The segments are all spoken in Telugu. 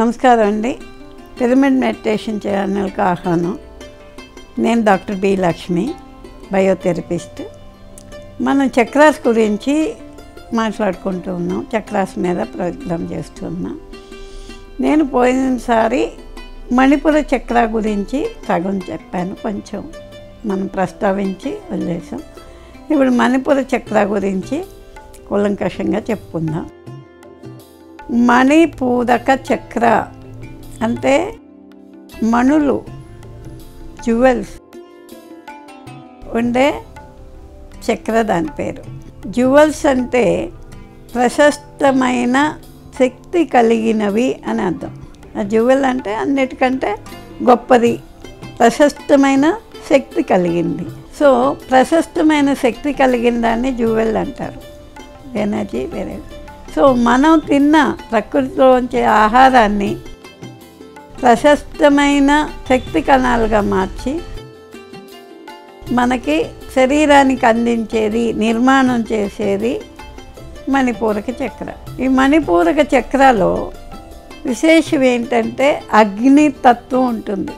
నమస్కారం అండి. పిరమిడ్ మెడిటేషన్ ఛానల్కి ఆహ్వానం. నేను డాక్టర్ బి లక్ష్మి, బయోథెరపిస్ట్. మనం చక్రాస్ గురించి మాట్లాడుకుంటూ ఉన్నాం. చక్రాస్ మీద ప్రోగ్రాం చేస్తున్నాం. నేను పోయినసారి మణిపుర చక్ర గురించి సగం చెప్పాను, కొంచెం మనం ప్రస్తావించి వదిలేసాం. ఇప్పుడు మణిపుర చక్ర గురించి కూలంకషంగా చెప్పుకుందాం. మణిపూరక చక్ర అంటే మణులు, జ్యువెల్స్ ఉండే చక్ర, దాని పేరు. జ్యువెల్స్ అంటే ప్రశస్తమైన శక్తి కలిగినవి అని అర్థం. ఆ జ్యువెల్ అంటే అన్నిటికంటే గొప్పది, ప్రశస్తమైన శక్తి కలిగింది. సో ప్రశస్తమైన శక్తి కలిగిన దాన్ని జ్యువెల్ అంటారు. ఎనర్జీ వేరే. సో మనం తిన్న ప్రకృతిలోంచి ఆహారాన్ని ప్రశస్తమైన శక్తి కణాలుగా మార్చి మనకి శరీరానికి అందించేది, నిర్మాణం చేసేది మణిపూరక చక్ర. ఈ మణిపూరక చక్రలో విశేషం ఏంటంటే అగ్నితత్వం ఉంటుంది.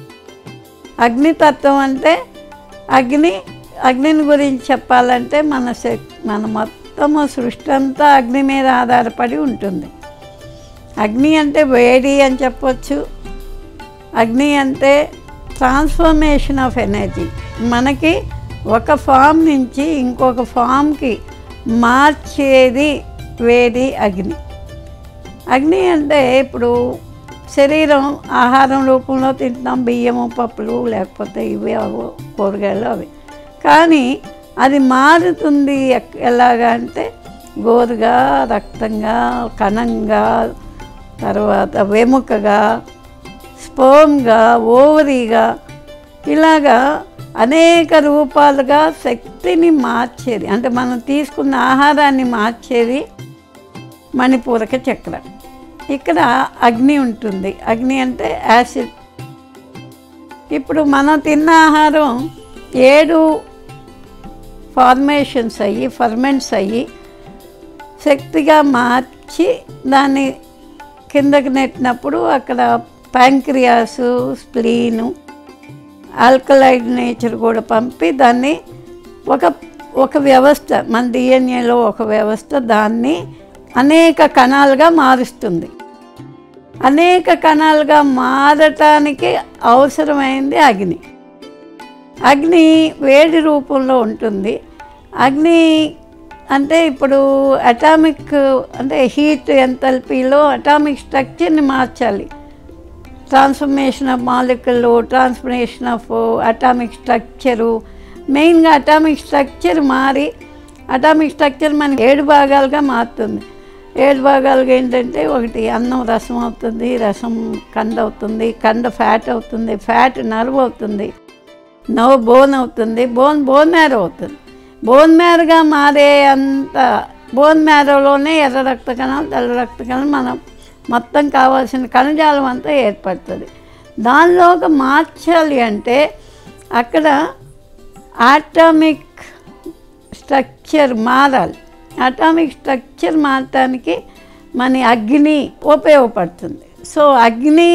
అగ్నితత్వం అంటే అగ్నిని గురించి చెప్పాలంటే మన మొత్తము సృష్టి అంతా అగ్ని మీద ఆధారపడి ఉంటుంది. అగ్ని అంటే వేడి అని చెప్పవచ్చు. అగ్ని అంటే ట్రాన్స్ఫర్మేషన్ ఆఫ్ ఎనర్జీ. మనకి ఒక ఫామ్ నుంచి ఇంకొక ఫామ్కి మార్చేది వేడి అగ్ని. అగ్ని అంటే ఇప్పుడు శరీరం ఆహారం రూపంలో తింటున్నాం, బియ్యము, పప్పులు, లేకపోతే ఇవి అవో కూరగాయలు అవి. కానీ అది మారుతుంది ఎలాగా అంటే గోరుగా, రక్తంగా, కణంగా, తర్వాత వెముకగా, స్పర్మ్గా, ఓవరీగా, ఇలాగా అనేక రూపాలుగా శక్తిని మార్చేది, అంటే మనం తీసుకున్న ఆహారాన్ని మార్చేది మణిపూరక చక్ర. ఇక్కడ అగ్ని ఉంటుంది. అగ్ని అంటే యాసిడ్. ఇప్పుడు మనం తిన్న ఆహారం 7 ఫార్మేషన్స్ అయ్యి, ఫర్మెంట్స్ అయ్యి శక్తిగా మార్చి దాన్ని కిందకి నెట్టినప్పుడు అక్కడ ప్యాంక్రియాసు, స్ప్లీను, ఆల్కలైడ్ నేచర్ కూడా పంపి దాన్ని ఒక వ్యవస్థ, మన డిఎన్ఏలో ఒక వ్యవస్థ దాన్ని అనేక కణాలుగా మారుస్తుంది. అనేక కణాలుగా మారటానికి అవసరమైంది అగ్ని. అగ్ని వేడి రూపంలో ఉంటుంది. అగ్ని అంటే ఇప్పుడు అటామిక్ అంటే హీట్ ఎంథాల్పీలో అటామిక్ స్ట్రక్చర్ని మార్చాలి. Transformation of molecule, transformation of atomic structure, మెయిన్గా అటామిక్ స్ట్రక్చర్ మారి అటామిక్ స్ట్రక్చర్ మనకి 7 భాగాలుగా మారుతుంది. 7 భాగాలుగా ఏంటంటే ఒకటి అన్నం రసం అవుతుంది, రసం కండ అవుతుంది, కండ ఫ్యాట్ అవుతుంది, ఫ్యాట్ నర్వ్ అవుతుంది, నర్వ్ బోన్ అవుతుంది, బోన్ మ్యారో అవుతుంది. బోన్ మ్యారోగా మారే అంత బోన్ మ్యారోలోనే ఎర్ర రక్త కణాలు, తెల్ల రక్త కణాలు, మనం మొత్తం కావాల్సిన కణజాలం అంతా ఏర్పడుతుంది. దానిలోకి మార్చాలి అంటే అక్కడ ఆటమిక్ స్ట్రక్చర్ మారాలి. అటామిక్ స్ట్రక్చర్ మారటానికి మన అగ్ని ఉపయోగపడుతుంది. సో అగ్ని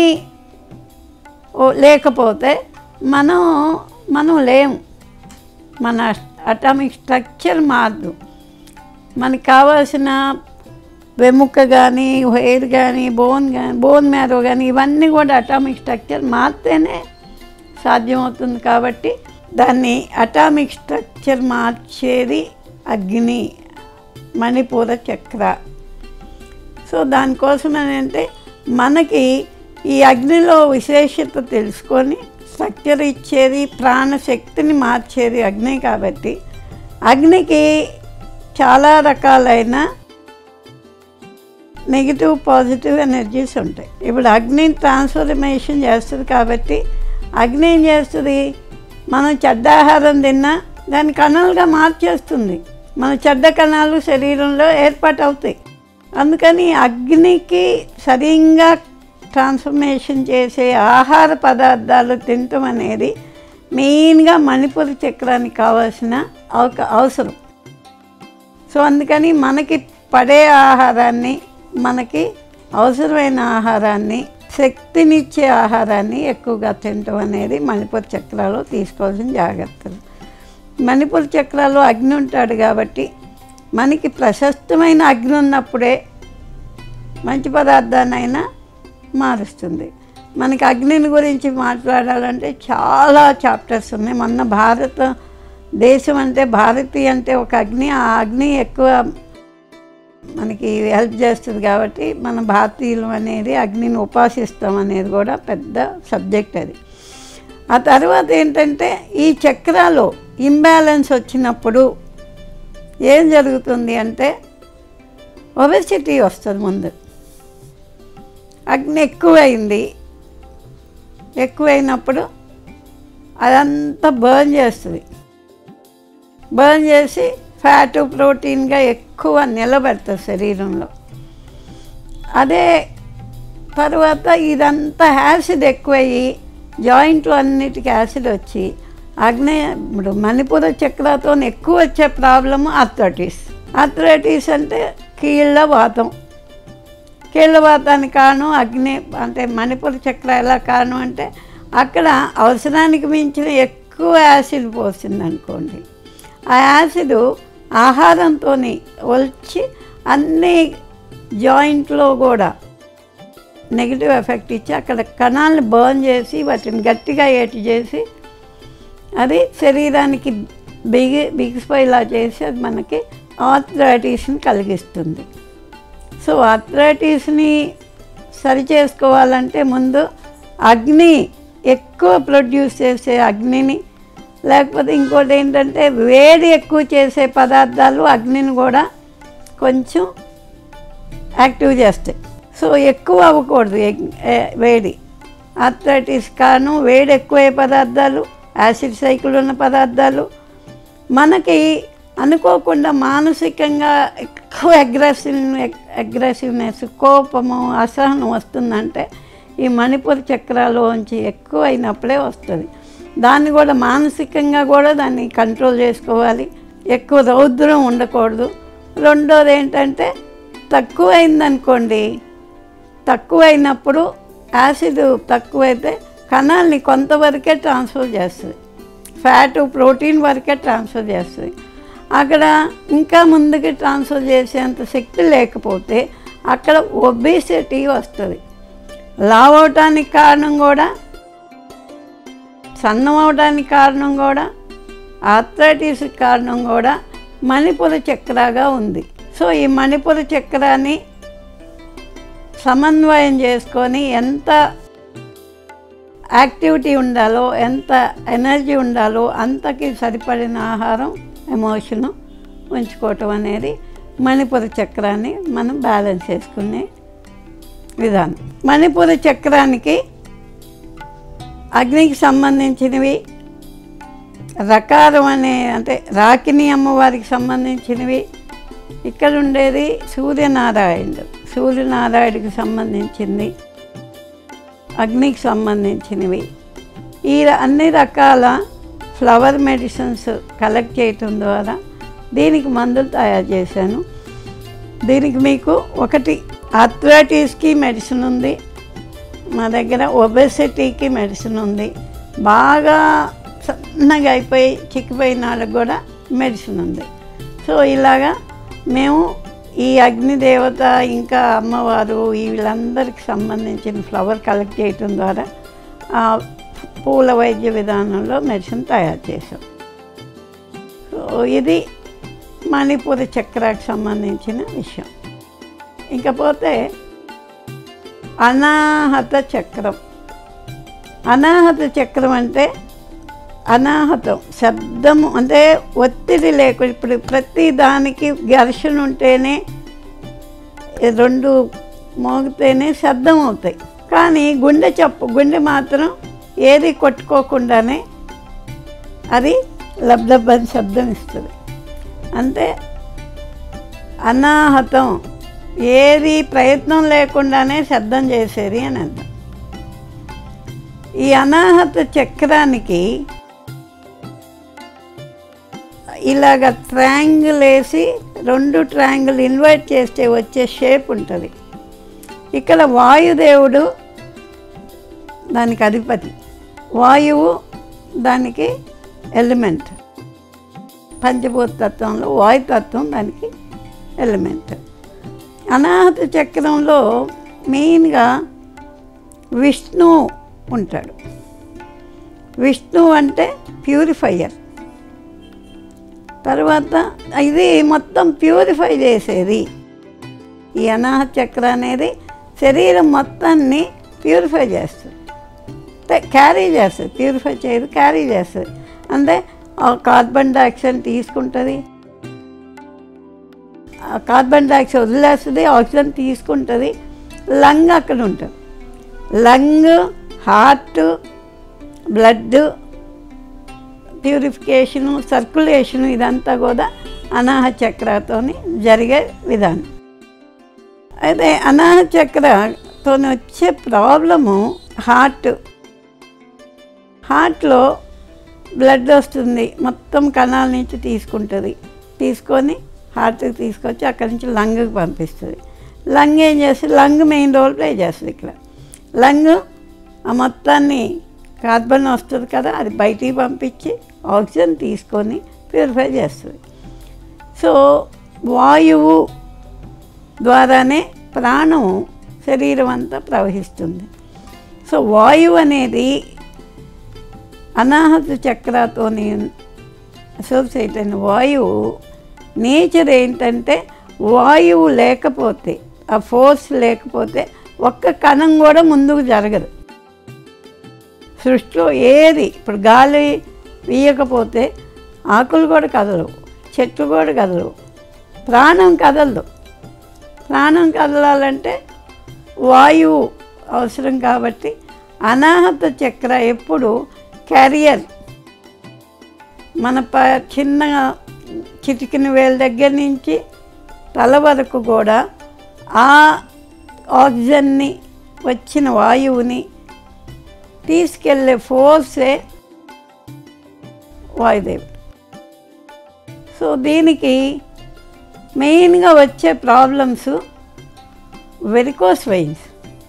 లేకపోతే మనం లేము. మన అటామిక్ స్ట్రక్చర్ మారదు. మనకు కావాల్సిన వెముక కానీ, హెయిర్ కానీ, బోన్ మ్యారో కానీ, ఇవన్నీ కూడా అటామిక్ స్ట్రక్చర్ మారితేనే సాధ్యమవుతుంది. కాబట్టి దాన్ని అటామిక్ స్ట్రక్చర్ మార్చేది అగ్ని, మణిపూర చక్ర. సో దానికోసం ఏంటంటే మనకి ఈ అగ్నిలో విశేషత తెలుసుకొని స్ట్రక్చర్ ఇచ్చేది, ప్రాణశక్తిని మార్చేది అగ్ని. కాబట్టి అగ్నికి చాలా రకాలైన నెగిటివ్, పాజిటివ్ ఎనర్జీస్ ఉంటాయి. ఇప్పుడు అగ్నిని ట్రాన్స్ఫర్మేషన్ చేస్తుంది. కాబట్టి అగ్ని ఏం చేస్తుంది? మనం చెడ్డ ఆహారం తిన్నా దాన్ని కణాలుగా మార్చేస్తుంది. మన చెడ్డ కణాలు శరీరంలో ఏర్పాటు అవుతాయి. అందుకని అగ్నికి సరిగ్గా ట్రాన్స్ఫర్మేషన్ చేసే ఆహార పదార్థాలు తినటం అనేది మెయిన్గా మణిపూర చక్రానికి కావాల్సిన అవసరం. సో అందుకని మనకి పడే ఆహారాన్ని మనకి అవసరమైన ఆహారాన్ని, శక్తినిచ్చే ఆహారాన్ని ఎక్కువగా తినటం అనేది మణిపూర చక్రాలో తీసుకోవాల్సిన జాగ్రత్తలు. మణిపూర చక్రాలో అగ్ని ఉంటాడు కాబట్టి మనకి ప్రశస్తమైన అగ్ని ఉన్నప్పుడే మంచి పదార్థాన్నైనా మారుస్తుంది. మనకి అగ్నిని గురించి మాట్లాడాలంటే చాలా చాప్టర్స్ ఉన్నాయి. మొన్న భారతదేశం అంటే భారతీయ అంటే ఒక అగ్ని, ఆ అగ్ని ఎక్కువ మనకి హెల్ప్ చేస్తుంది కాబట్టి మన భారతీయులు అనేది అగ్నిని ఉపాసిస్తాం అనేది కూడా పెద్ద సబ్జెక్ట్ అది. ఆ తర్వాత ఏంటంటే ఈ చక్రాలో ఇంబ్యాలెన్స్ వచ్చినప్పుడు ఏం జరుగుతుంది అంటే ఒబెసిటీ వస్తుంది. ముందు అగ్ని ఎక్కువైనప్పుడు అదంతా బర్న్ చేస్తుంది. బర్న్ చేసి ఫ్యాటు, ప్రోటీన్గా ఎక్కువ నిలబెడుతుంది శరీరంలో. అదే తర్వాత ఇదంతా యాసిడ్ ఎక్కువయ్యి జాయింట్లు అన్నిటికీ యాసిడ్ వచ్చి ఇప్పుడు మణిపూర చక్రతో ఎక్కువ వచ్చే ప్రాబ్లము ఆర్థరైటిస్ అంటే కీళ్ళ వాతం. కీళ్ళ వాతానికి కారణం అగ్ని అంటే మణిపూర చక్ర ఎలా కారణం అంటే అక్కడ అవసరానికి మించిన ఎక్కువ యాసిడ్ పోసింది అనుకోండి. ఆ యాసిడ్ ఆహారంతో వచ్చి అన్ని జాయింట్లో కూడా నెగిటివ్ ఎఫెక్ట్ ఇచ్చి అక్కడ కణాలను బర్న్ చేసి వాటిని గట్టిగా ఏటి చేసి అది శరీరానికి బిగిసిపోయేలా చేసి అది మనకి ఆర్థరైటిస్ని కలిగిస్తుంది. సో ఆర్థరైటిస్ని సరి చేసుకోవాలంటే ముందు అగ్ని ఎక్కువ ప్రొడ్యూస్ చేసే అగ్నిని, లేకపోతే ఇంకోటి ఏంటంటే వేడి ఎక్కువ చేసే పదార్థాలు అగ్నిని కూడా కొంచెం యాక్టివ్ చేస్తాయి. సో ఎక్కువ అవ్వకూడదు వేడి. ఆర్థరైటిస్ కారణం వేడి ఎక్కువయ్యే పదార్థాలు, యాసిడ్ సైకిల్ ఉన్న పదార్థాలు. మనకి అనుకోకుండా మానసికంగా ఎక్కువ అగ్రెసివ్నెస్, కోపము, అసహనం వస్తుందంటే ఈ మణిపూర చక్రాలోంచి ఎక్కువ అయినప్పుడే వస్తుంది. దాన్ని కూడా మానసికంగా కూడా దాన్ని కంట్రోల్ చేసుకోవాలి. ఎక్కువ రౌద్రం ఉండకూడదు. రెండోది ఏంటంటే తక్కువైందనుకోండి, తక్కువైనప్పుడు యాసిడ్ తక్కువైతే కణాలని కొంతవరకే ట్రాన్స్ఫర్ చేస్తుంది, ఫ్యాటు, ప్రోటీన్ వరకే ట్రాన్స్ఫర్ చేస్తుంది. అక్కడ ఇంకా ముందుకి ట్రాన్స్ఫర్ చేసేంత శక్తి లేకపోతే అక్కడ ఒబేసిటీ వస్తుంది. లావ్ అవటానికి కారణం కూడా, సన్నం అవడానికి కారణం కూడా, ఆర్థరైటిస్కి కారణం కూడా మణిపూర చక్రగా ఉంది. సో ఈ మణిపూర చక్రాన్ని సమన్వయం చేసుకొని ఎంత యాక్టివిటీ ఉండాలో, ఎంత ఎనర్జీ ఉండాలో అంతకి సరిపడిన ఆహారం, ఎమోషను ఉంచుకోవటం అనేది మణిపూర చక్రాన్ని మనం బ్యాలెన్స్ చేసుకునే విధానం. మణిపూర చక్రానికి అగ్నికి సంబంధించినవి రకారం అంటే రాకిని అమ్మవారికి సంబంధించినవి. ఇక్కడ ఉండేది సూర్యనారాయణుడికి సంబంధించింది, అగ్నికి సంబంధించినవి. ఈ అన్ని రకాల ఫ్లవర్ మెడిసిన్స్ కలెక్ట్ చేయటం ద్వారా దీనికి మందులు తయారు చేశాను. దీనికి మీకు ఒకటి ఆర్థరైటిస్కి మెడిసిన్ ఉంది మా దగ్గర, ఒబెసిటీకి మెడిసిన్ ఉంది, బాగా సన్నగా అయిపోయి చిక్కిపోయిన వాళ్ళకి కూడా మెడిసిన్ ఉంది. సో ఇలాగా మేము ఈ అగ్నిదేవత ఇంకా అమ్మవారు వీళ్ళందరికీ సంబంధించిన ఫ్లవర్ కలెక్ట్ చేయటం ద్వారా పూల వైద్య విధానంలో మెడిసిన్ తయారు చేసాం. సో ఇది మణిపూర చక్రానికి సంబంధించిన విషయం. ఇంకపోతే అనాహత చక్రం. అనాహత చక్రం అంటే అనాహతం, శబ్దము అంటే ఒత్తిడి లేకుండా. ఇప్పుడు ప్రతి దానికి ఘర్షణ ఉంటేనే, రెండు మోగితేనే శబ్దం అవుతాయి. కానీ గుండె మాత్రం ఏది కొట్టుకోకుండానే అది లబ్లబ్బని శబ్దం ఇస్తుంది. అంటే అనాహతం, ఏది ప్రయత్నం లేకుండానే శబ్దం చేసేది అని అర్థం. ఈ అనాహత చక్రానికి ఇలాగ ట్రయాంగిల్ వేసి 2 ట్రయాంగిల్ ఇన్వర్ట్ చేస్తే వచ్చే షేప్ ఉంటుంది. ఇక్కడ వాయుదేవుడు దానికి అధిపతి, వాయువు దానికి ఎలిమెంట్. పంచభూత తత్వంలో వాయుతత్వం దానికి ఎలిమెంట్. అనాహత చక్రంలో మెయిన్గా విష్ణు ఉంటాడు. విష్ణు అంటే ప్యూరిఫైయర్. తర్వాత ఇది మొత్తం ప్యూరిఫై చేసేది. ఈ అనాహత చక్ర అనేది శరీరం మొత్తాన్ని ప్యూరిఫై చేస్తుంది, క్యారీ చేస్తుంది. ప్యూరిఫై చేయదు, క్యారీ చేస్తుంది. అంటే కార్బన్ డైఆక్సైడ్ తీసుకుంటుంది, కార్బన్ డైఆక్సైడ్ వదిలేస్తుంది, ఆక్సిజన్ తీసుకుంటుంది. లంగ్ అక్కడ ఉంటుంది. Lung, heart, blood purification, circulation ఇదంతా కూడా అనాహత చక్రతో జరిగే విధానం. అయితే అనాహత చక్రతో వచ్చే ప్రాబ్లము హార్ట్లో బ్లడ్ వస్తుంది, మొత్తం కణాల నుంచి తీసుకుంటుంది. తీసుకొని హార్ట్కి తీసుకొచ్చి అక్కడి నుంచి లంగ్కి పంపిస్తుంది. లంగ్ ఏం చేస్తుంది? లంగ్ మెయిన్ రోల్ ప్లే చేస్తుంది. ఇక్కడ లంగ్ ఆ మొత్తాన్ని కార్బన్ వస్తుంది కదా, అది బయటికి పంపించి ఆక్సిజన్ తీసుకొని ప్యూరిఫై చేస్తుంది. సో వాయువు ద్వారానే ప్రాణం శరీరం అంతా ప్రవహిస్తుంది. సో వాయువు అనేది అనాహత చక్రతో అసోసియేట్ అయిన వాయువు నేచర్ ఏంటంటే, వాయువు లేకపోతే, ఆ ఫోర్స్ లేకపోతే ఒక్క కణం కూడా ముందుకు జరగదు. సృష్టిలో ఏది, ఇప్పుడు గాలి వీయకపోతే ఆకులు కూడా కదలవు, చెట్లు కూడా కదలవు, ప్రాణం కదలదు. ప్రాణం కదలాలంటే వాయువు అవసరం. కాబట్టి అనాహత చక్ర ఎప్పుడు క్యారియర్. మన చిన్న చిటికిన వేల దగ్గర నుంచి తల వరకు కూడా ఆ ఆక్సిజన్ని, వచ్చిన వాయువుని తీసుకెళ్ళే ఫోర్సే వాయుదేవుడు. సో దీనికి మెయిన్గా వచ్చే ప్రాబ్లమ్స్ వెరికోస్ వెయిన్స్.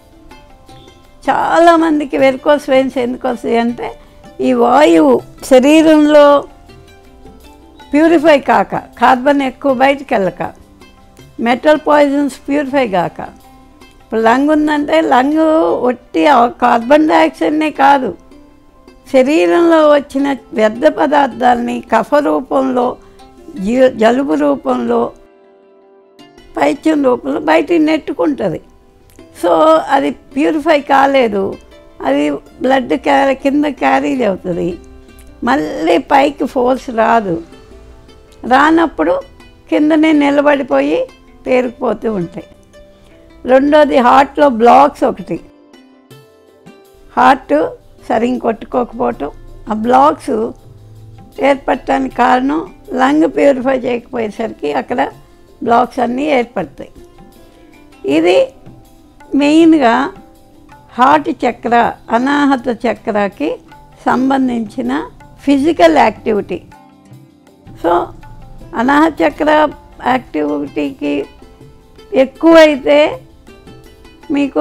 చాలామందికి వెరికోస్ వెయిన్స్ ఎందుకు వస్తాయి అంటే, ఈ వాయువు శరీరంలో ప్యూరిఫై కాక, కార్బన్ ఎక్కువ బయటికి వెళ్ళక, మెటల్ పాయిజన్స్ ప్యూరిఫై కాక. ఇప్పుడు లంగ్ ఉందంటే లంగ్ ఒట్టి కార్బన్ డైఆక్సైడ్నే కాదు, శరీరంలో వచ్చిన వ్యర్థ పదార్థాలని కఫ రూపంలో, జలుబు రూపంలో, పైత్యం రూపంలో బయటికి నెట్టుకుంటుంది. సో అది ప్యూరిఫై కాలేదు, అది బ్లడ్ కింద క్యారీ అవుతుంది. మళ్ళీ పైకి ఫోర్స్ రానప్పుడు కిందనే నిలబడిపోయి పేరుకుపోతూ ఉంటాయి. రెండోది హార్ట్లో బ్లాక్స్. ఒకటి హార్ట్ సరిగ్గా కొట్టుకోకపోవటం, ఆ బ్లాక్స్ ఏర్పడటానికి కారణం లంగ్ ప్యూరిఫై చేయకపోయేసరికి అక్కడ బ్లాక్స్ అన్నీ ఏర్పడతాయి. ఇది మెయిన్గా హార్ట్ చక్ర, అనాహత చక్రకి సంబంధించిన ఫిజికల్ యాక్టివిటీ. సో అనాహత చక్ర యాక్టివిటీకి ఎక్కువైతే మీకు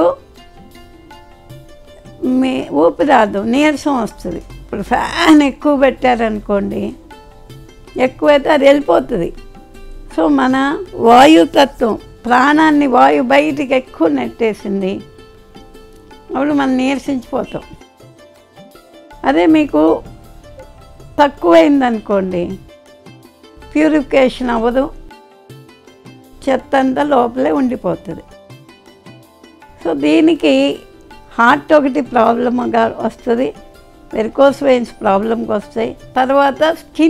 మీ ఊపిరాడదు, నీరసం వస్తుంది. ఇప్పుడు ఫ్యాన్ ఎక్కువ పెట్టారనుకోండి, ఎక్కువైతే అది వెళ్ళిపోతుంది. సో మన వాయుతత్వం, ప్రాణాన్ని వాయు బయటికి ఎక్కువ నెట్టేసింది, అప్పుడు మనం నీరసించిపోతాం. అదే మీకు తక్కువైందనుకోండి, ప్యూరిఫికేషన్ అవ్వదు, చెత్త అంతా లోపలే ఉండిపోతుంది. సో దీనికి హార్ట్ ఒకటి ప్రాబ్లమ్గా వస్తుంది, వెరికోస్ వెయిన్స్ ప్రాబ్లంకి వస్తాయి. తర్వాత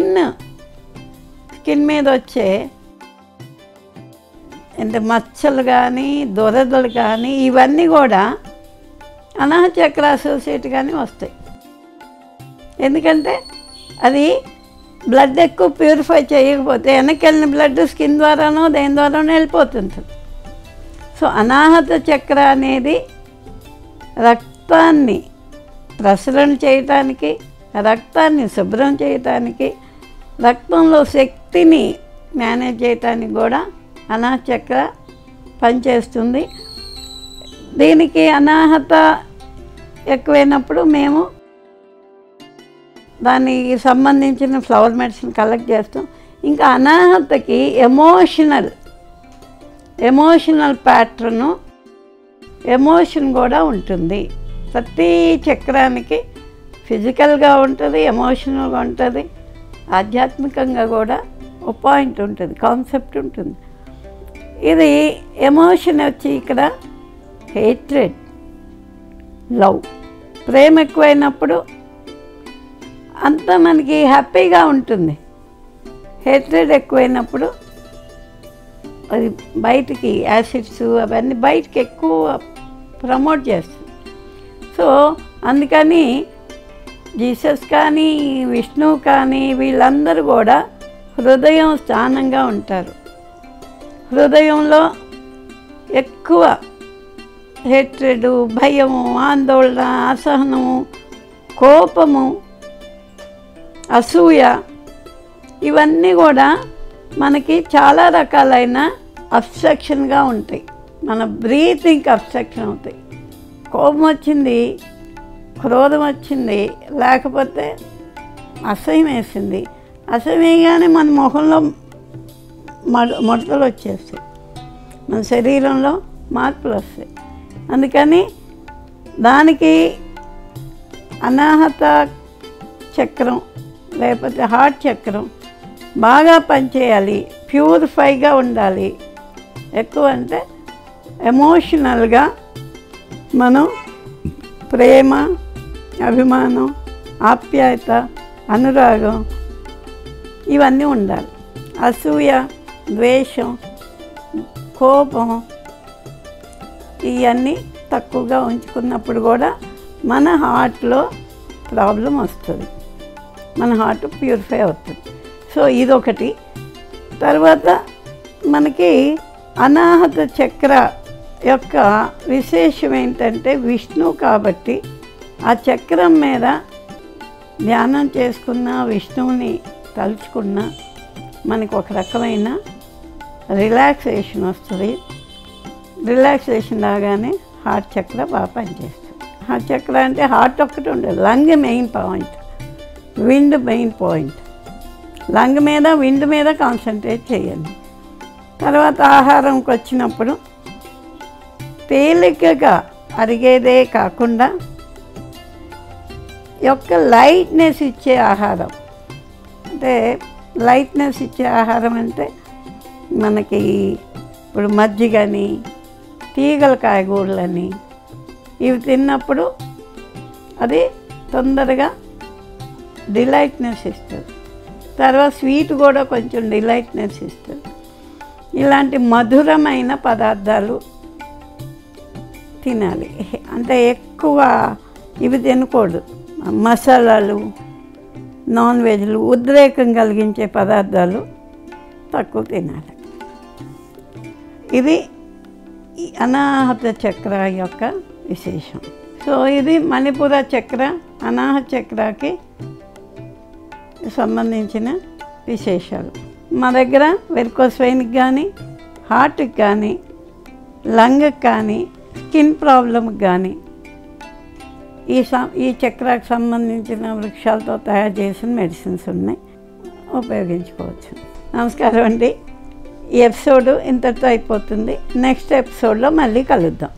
స్కిన్ మీద వచ్చే అంటే మచ్చలు కానీ, దురదలు కానీ, ఇవన్నీ కూడా అనాహత చక్ర అసోసియేట్గానే వస్తాయి. ఎందుకంటే అది బ్లడ్ ఎక్కువ ప్యూరిఫై చేయకపోతే వెనక్కి వెళ్ళిన బ్లడ్ స్కిన్ ద్వారానో దేని ద్వారానో వెళ్ళిపోతుంది. సో అనాహత చక్ర అనేది రక్తాన్ని ప్రసరణ చేయటానికి, రక్తాన్ని శుభ్రం చేయటానికి, రక్తంలో శక్తిని మేనేజ్ చేయటానికి కూడా అనాహత చక్ర పనిచేస్తుంది. దీనికి అనాహత ఎక్కువైనప్పుడు మేము దానికి సంబంధించిన ఫ్లవర్ మెడిసిన్ కలెక్ట్ చేస్తాం. ఇంకా అనాహతకి ఎమోషనల్ ప్యాటర్ను, ఎమోషన్ కూడా ఉంటుంది. ప్రతి చక్రానికి ఫిజికల్గా ఉంటుంది, ఎమోషనల్గా ఉంటుంది, ఆధ్యాత్మికంగా కూడా ఒక పాయింట్ ఉంటుంది, కాన్సెప్ట్ ఉంటుంది. ఇది ఎమోషన్ వచ్చి ఇక్కడ హేట్రెడ్, లవ్, ప్రేమ ఎక్కువైనప్పుడు అంతా మనకి హ్యాపీగా ఉంటుంది. హేట్రెడ్ ఎక్కువైనప్పుడు అది బయటికి యాసిడ్స్ అవన్నీ బయటికి ఎక్కువ ప్రమోట్ చేస్తుంది. సో అందుకని జీసస్ కానీ విష్ణువు కానీ వీళ్ళందరూ కూడా హృదయం స్థానంగా ఉంటారు. హృదయంలో ఎక్కువ హేట్రెడు, భయము, ఆందోళన, అసహనము, కోపము, అసూయ ఇవన్నీ కూడా మనకి చాలా రకాలైన అబ్స్ట్రక్షన్గా ఉంటాయి. మన బ్రీతింగ్కి అబ్స్ట్రక్షన్ అవుతాయి. కోపం వచ్చింది, క్రోధం వచ్చింది, లేకపోతే అసహ్యం వేసింది, అసహ్యం వేయగానే మన మొహంలో ముడతలు వచ్చేస్తాయి, మన శరీరంలో మార్పులు వస్తాయి. అందుకని దానికి అనాహత చక్రం లేకపోతే హార్ట్ చక్రం బాగా పనిచేయాలి, ప్యూరిఫైగా ఉండాలి. ఎక్కువ అంటే ఎమోషనల్గా మనం ప్రేమ, అభిమానం, ఆప్యాయత, అనురాగం ఇవన్నీ ఉండాలి. అసూయ, ద్వేషం, కోపం ఇవన్నీ తక్కువగా ఉంచుకున్నప్పుడు కూడా మన హార్ట్లో ప్రాబ్లం వస్తుంది, మన హార్ట్ ప్యూరిఫై అవుతుంది. సో ఇదొకటి. తర్వాత మనకి అనాహత చక్ర యొక్క విశేషం ఏంటంటే విష్ణువు కాబట్టి ఆ చక్రం మీద ధ్యానం చేసుకున్న, విష్ణువుని తలుచుకున్న మనకు ఒక రకమైన రిలాక్సేషన్ వస్తుంది. రిలాక్సేషన్ రాగానే హార్ట్ చక్ర బాగా పనిచేస్తుంది. హార్ట్ చక్ర అంటే హార్ట్ ఒక్కటి ఉండదు, lung main point, wind main point. Lung మీద, విండ్ మీద కాన్సన్ట్రేట్ చేయండి. తర్వాత ఆహారంకి వచ్చినప్పుడు తేలికగా అరిగేదే కాకుండా యొక్క లైట్నెస్ ఇచ్చే ఆహారం. అంటే లైట్నెస్ ఇచ్చే ఆహారం అంటే మనకి ఇప్పుడు మజ్జిగని, తీగల కాయగూరలని ఇవి తిన్నప్పుడు అది తొందరగా డిలైట్నెస్ ఇస్తుంది. తర్వాత స్వీట్ కూడా కొంచెం డిలైట్నెస్ ఇస్తుంది. ఇలాంటి మధురమైన పదార్థాలు తినాలి. అంటే ఎక్కువ ఇవి తినకూడదు. మసాలాలు, నాన్ వెజ్లు, ఉద్రేకం కలిగించే పదార్థాలు తక్కువ తినాలి. ఇది అనాహత చక్ర యొక్క విశేషం. సో ఇది మణిపుర చక్ర, అనాహత చక్రకి సంబంధించిన విశేషాలు. మా దగ్గర వెరికోస్ వెయిన్కి కానీ, హార్ట్కి కానీ, లంగ్కి కానీ, స్కిన్ ప్రాబ్లమ్కి కానీ ఈ చక్రాకు సంబంధించిన వృక్షాలతో తయారు చేసిన మెడిసిన్స్ ఉన్నాయి, ఉపయోగించుకోవచ్చు. నమస్కారం అండి. ఈ ఎపిసోడ్ ఇంతటితో అయిపోతుంది. నెక్స్ట్ ఎపిసోడ్లో మళ్ళీ కలుద్దాం.